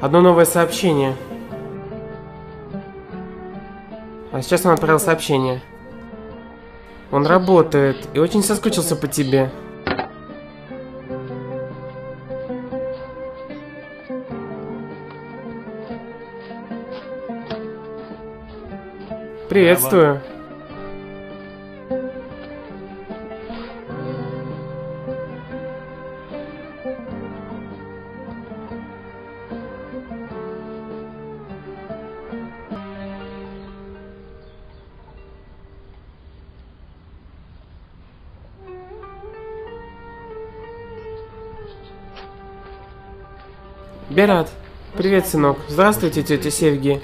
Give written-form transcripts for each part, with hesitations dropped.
Одно новое сообщение. А сейчас он отправил сообщение. Он работает и очень соскучился по тебе. Приветствую. Берат, привет, сынок. Здравствуйте, тетя Севги.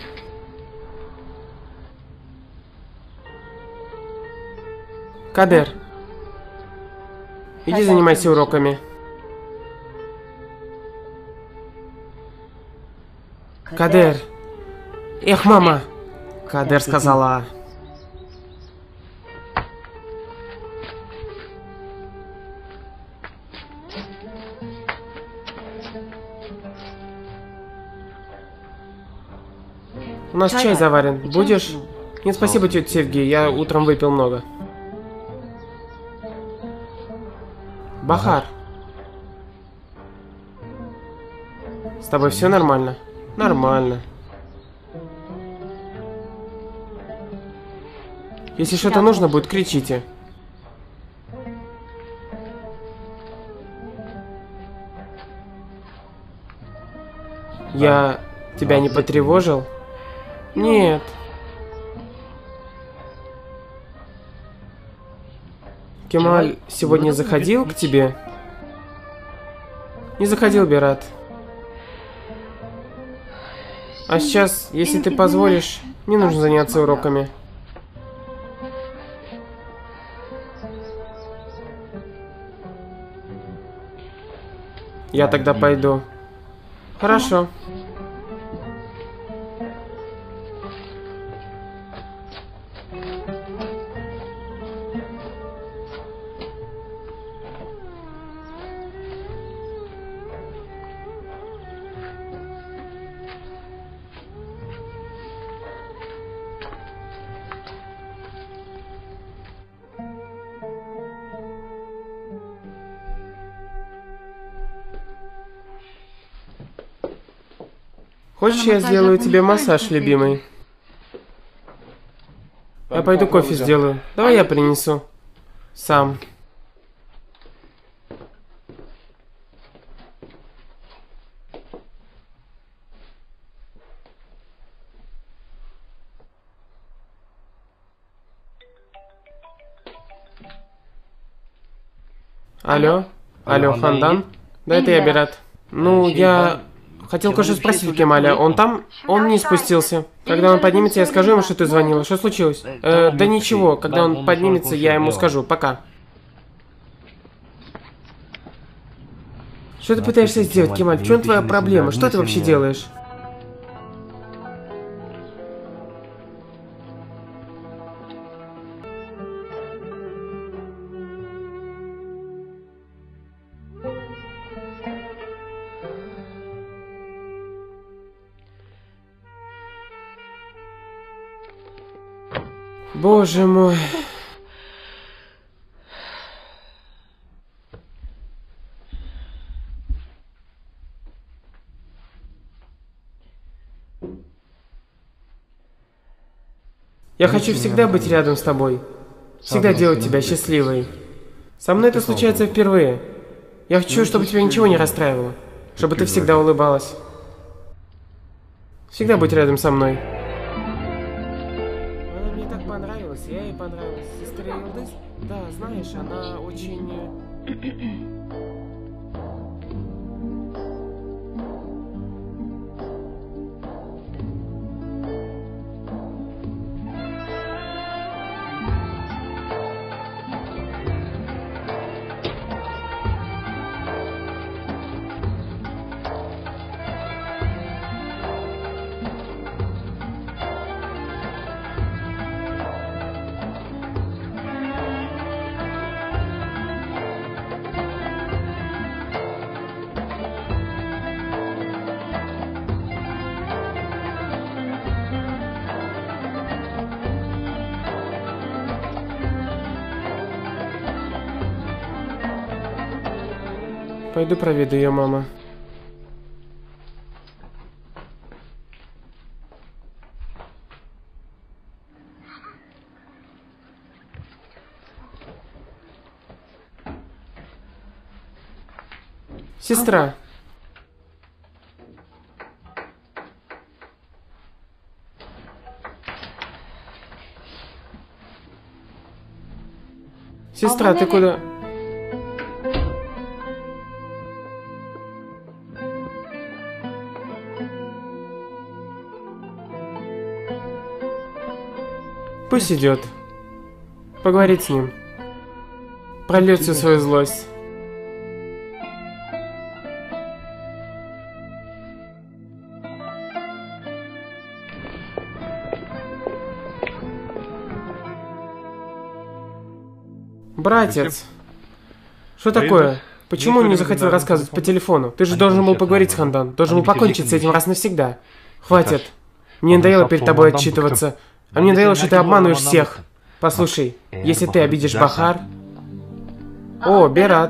Кадер, иди занимайся уроками. Кадер. Эх, мама. Кадер сказала. У нас чай заварен. Будешь? Нет, спасибо, тетя Севги. Я утром выпил много. Бахар. С тобой все нормально? Нормально. Если что-то нужно будет, кричите. Я тебя не потревожил? Нет. Кемаль сегодня заходил к тебе? Не заходил, Берат. А сейчас, если ты позволишь, мне нужно заняться уроками. Я тогда пойду. Хорошо. Хочешь, я сделаю тебе массаж, любимый? Я пойду кофе сделаю. Давай я принесу. Сам. Алло? Алло, Хандан? Да, это я, Берат. Ну, я... Хотел кое-что спросить у Кемаля. Он там? Он не спустился. Когда он поднимется, я скажу ему, что ты звонила. Что случилось? Да ничего. Когда он поднимется, я ему скажу. Пока. Что ты пытаешься сделать, Кемаль? В чем твоя проблема? Что ты вообще делаешь? Боже мой. Я хочу всегда быть рядом с тобой. Всегда делать тебя счастливой. Со мной это случается впервые. Я хочу, чтобы тебя ничего не расстраивало. Чтобы ты всегда улыбалась. Всегда быть рядом со мной. Она мне так понравилась, я ей понравилась. Сестра Илдыс? Да, знаешь, она очень... Пойду проведу ее, мама. Сестра. Сестра, ты куда? Пусть идет. Поговорить с ним. Прольет всю свою злость. Братец, что такое? Почему он не захотел рассказывать по телефону? Ты же должен был поговорить с Хандан. Должен был покончить с этим раз навсегда. Хватит. Мне надоело перед тобой отчитываться. А мне надоело, что ты обманываешь всех. Послушай, если ты обидишь Бахар... О, Берат.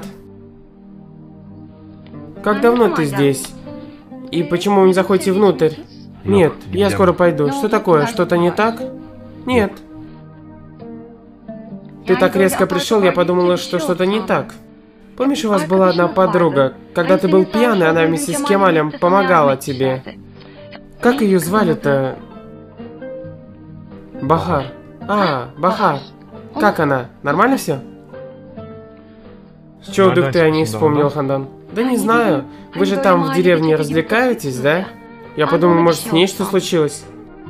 Как давно ты здесь? И почему вы не заходите внутрь? Нет, я скоро пойду. Что такое? Что-то не так? Нет. Ты так резко пришел, я подумала, что что-то не так. Помнишь, у вас была одна подруга? Когда ты был пьяный, она вместе с Кемалем помогала тебе. Как ее звали-то? Бахар. А, Бахар. Как она? Нормально все? С чего вдруг ты о ней вспомнил, Хандан? Да не знаю. Вы же там в деревне развлекаетесь, да? Я подумал, может, с ней что случилось?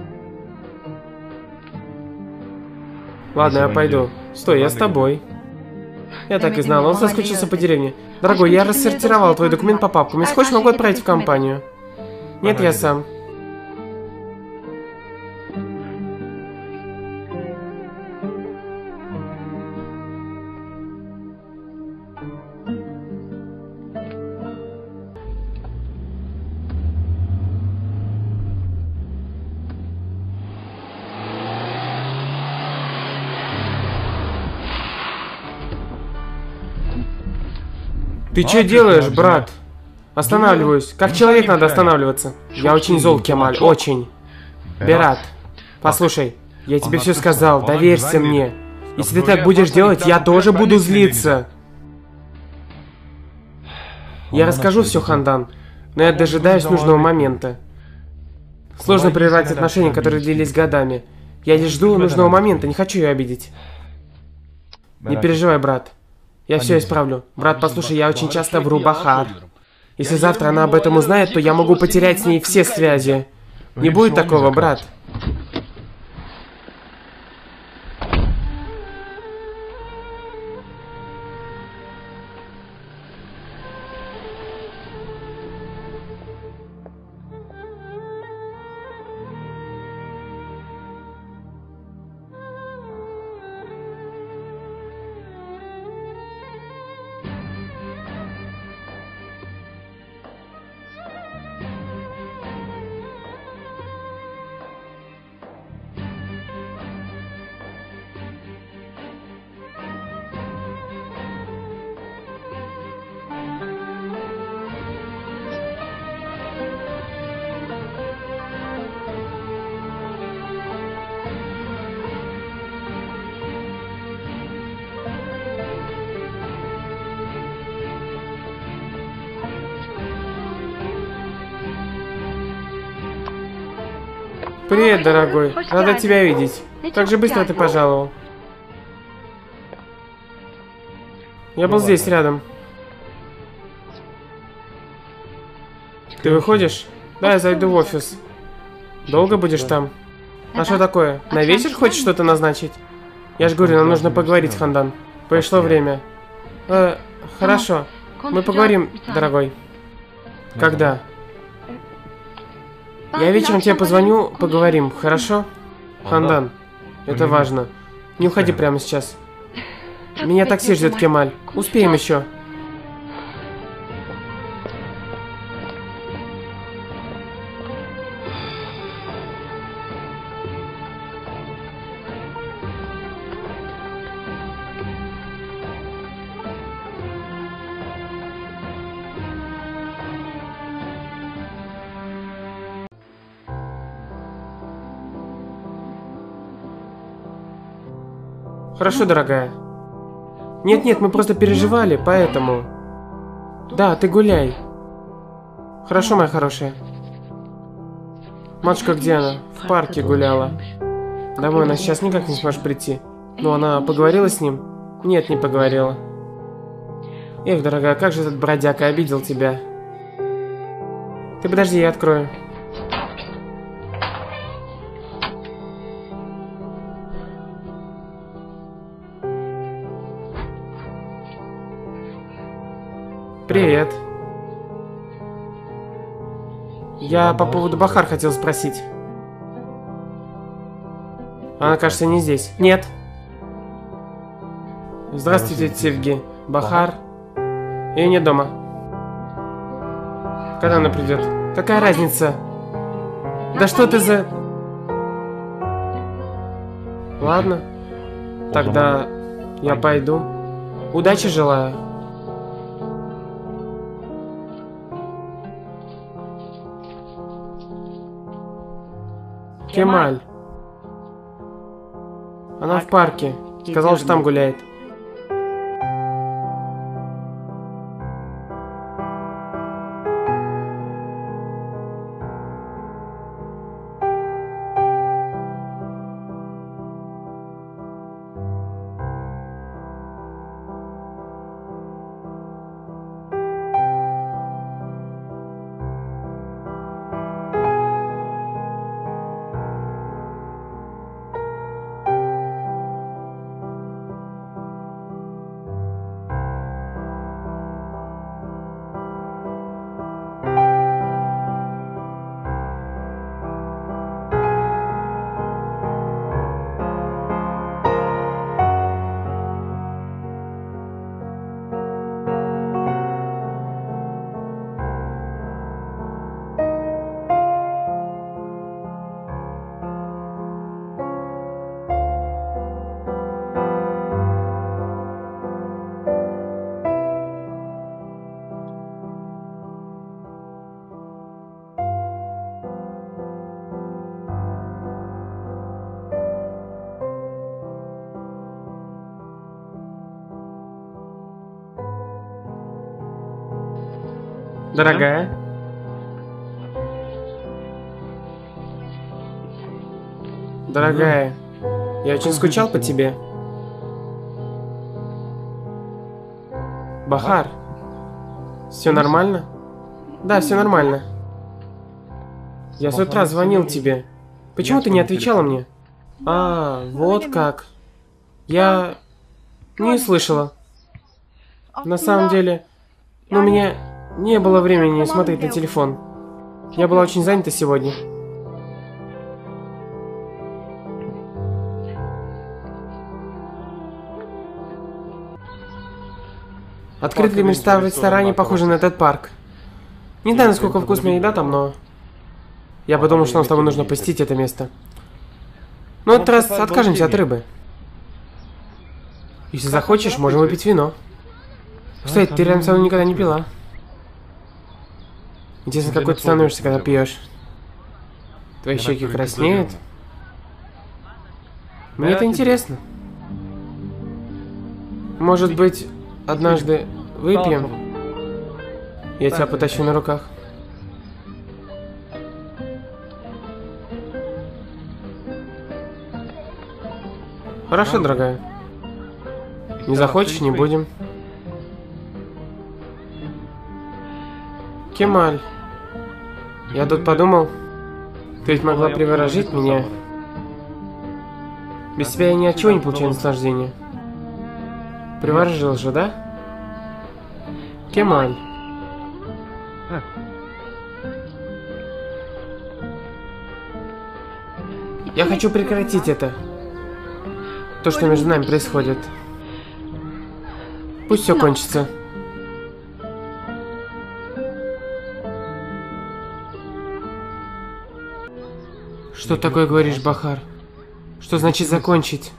Ладно, я пойду. Стой, я с тобой. Я так и знал, он соскучился по деревне. Дорогой, я рассортировал твой документ по папкам. Если хочешь, могу отправить в компанию. Нет, я сам. Ты что делаешь, брат? Останавливаюсь. Как человек надо останавливаться. Я очень зол, Кемаль, очень. Берат, послушай, я тебе все сказал, доверься мне. Если ты так будешь делать, я тоже буду злиться. Я расскажу все, Хандан, но я дожидаюсь нужного момента. Сложно прервать отношения, которые длились годами. Я лишь жду нужного момента, не хочу ее обидеть. Не переживай, брат. Я все исправлю. Брат, послушай, я очень часто вру Бахар. Если завтра она об этом узнает, то я могу потерять с ней все связи. Не будет такого, брат. Привет, дорогой. Рада тебя видеть. Так же быстро ты пожаловал. Я был здесь, рядом. Ты выходишь? Да, я зайду в офис. Долго будешь там? А что такое? На вечер хочешь что-то назначить? Я же говорю, нам нужно поговорить, Хандан. Пришло время. Хорошо. Мы поговорим, дорогой. Когда? Я вечером тебе позвоню, поговорим, хорошо? Хандан, это важно. Не уходи прямо сейчас. Меня такси ждет, Кемаль. Успеем еще. Хорошо, дорогая. Нет-нет, мы просто переживали, поэтому... Да, ты гуляй. Хорошо, моя хорошая. Матушка, где она? В парке гуляла. Домой она сейчас никак не сможет прийти. Но она поговорила с ним? Нет, не поговорила. Эх, дорогая, как же этот бродяга обидел тебя. Ты подожди, я открою. Привет. Я по поводу Бахар хотел спросить. Она, кажется, не здесь. Нет. Здравствуйте, Севги. Бахар. Ее нет дома. Когда она придет? Какая разница? Да что ты за... Ладно. Тогда я пойду. Удачи желаю. Кемаль. Она в парке. Сказала, что там гуляет. Дорогая. Дорогая, я очень скучал по тебе. Бахар, все нормально? Да, все нормально. Я с утра звонил тебе. Почему ты не отвечала мне? А, вот как. Я не слышала. На самом деле, у меня не было времени смотреть на телефон. Я была очень занята сегодня. Открытые места в ресторане похожи на этот парк. Не знаю, насколько вкусная еда там, но... Я подумал, что нам с тобой нужно посетить это место. Но этот раз откажемся от рыбы. Если захочешь, можем выпить вино. Кстати, ты рядом со мной никогда не пила. Интересно, какой ты становишься, когда пьешь? Твои щеки краснеют? Мне это интересно. Может быть, однажды выпьем? Я тебя потащу на руках. Хорошо, дорогая. Не захочешь, не будем. Кемаль, я тут подумал, ты ведь могла приворожить меня. Без тебя я ни от чего не получаю наслаждения. Приворожил же, да? Кемаль. Я хочу прекратить это. То, что между нами происходит. Пусть все кончится. Что такое говоришь, Бахар? Что значит закончить?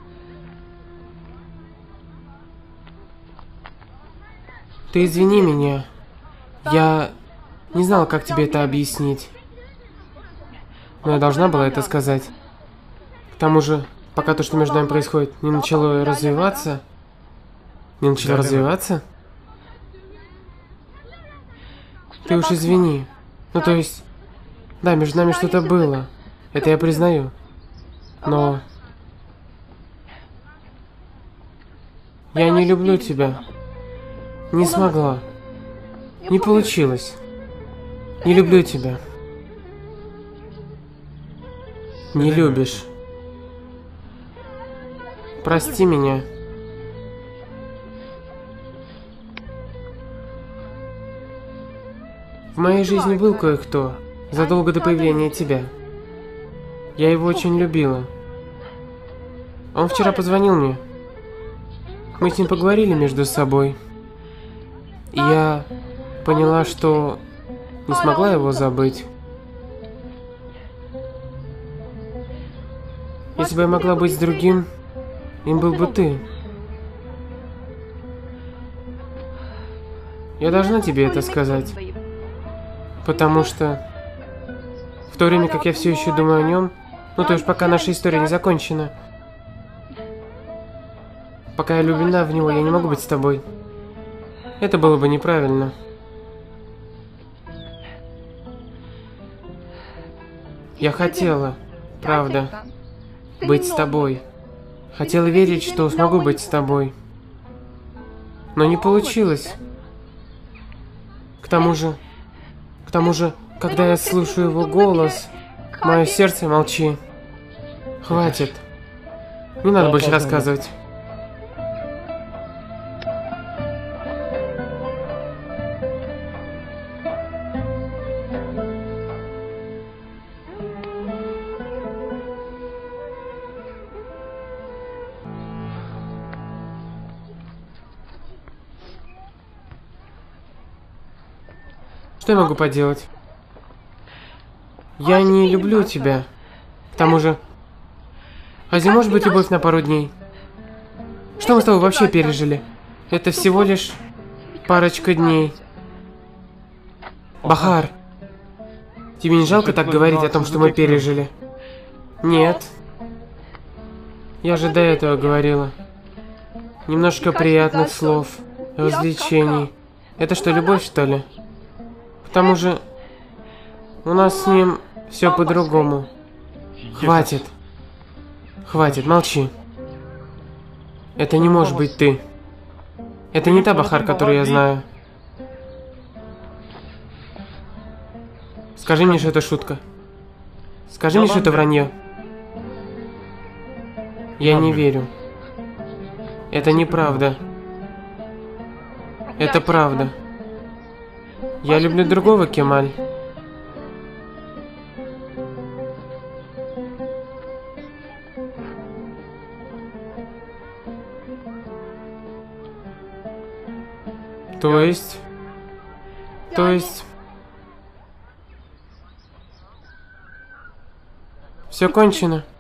Ты извини меня. Я не знала, как тебе это объяснить. Но я должна была это сказать. К тому же, пока то, что между нами происходит, не начало развиваться. Не начало развиваться? Ты уж извини. Ну, то есть... Да, между нами что-то было. Это я признаю. Но... Я не люблю тебя. Не смогла. Не получилось. Не люблю тебя. Не любишь. Прости меня. В моей жизни был кое-кто задолго до появления тебя. Я его очень любила. Он вчера позвонил мне. Мы с ним поговорили между собой. И я поняла, что не смогла его забыть. Если бы я могла быть с другим, им был бы ты. Я должна тебе это сказать. Потому что в то время, как я все еще думаю о нем, ну то есть пока наша история не закончена, пока я влюблена в него, я не могу быть с тобой. Это было бы неправильно. Я хотела, правда, быть с тобой. Хотела верить, что смогу быть с тобой. Но не получилось. К тому же, когда я слушаю его голос, мое сердце молчи. Хватит. Не надо больше рассказывать. Что я могу поделать? Я не люблю тебя. К тому же... Разве может быть любовь на пару дней? Что мы с тобой вообще пережили? Это всего лишь парочка дней. Бахар, тебе не жалко так говорить о том, что мы пережили? Нет. Я же до этого говорила. Немножко приятных слов, развлечений. Это что, любовь, что ли? К тому же, у нас с ним все по-другому. Хватит. Хватит, молчи. Это не может быть ты. Это не та Бахар, которую я знаю. Скажи мне, что это шутка. Скажи мне, что это вранье. Я не верю. Это неправда. Это правда. Я люблю другого, Кемаль. То есть... Все кончено.